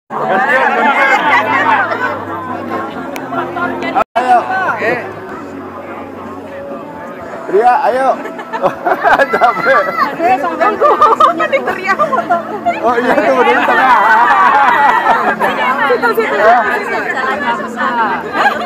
Ayo. Ria, ayo. Capek. Oh iya tuh di tengah. Situ. Jalannya susah.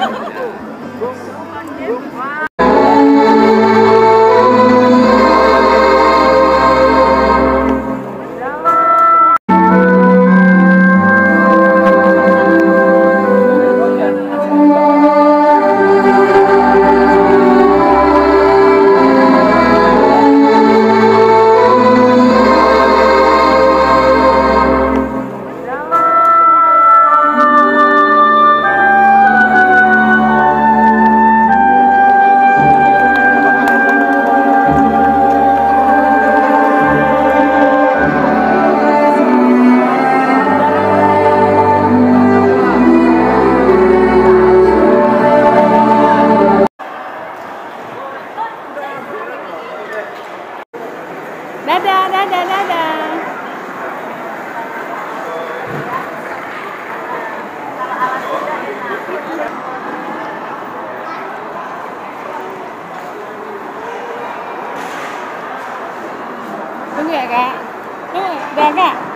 Dadah. Tunggu ya, Kak. Tunggu, udah, Kak.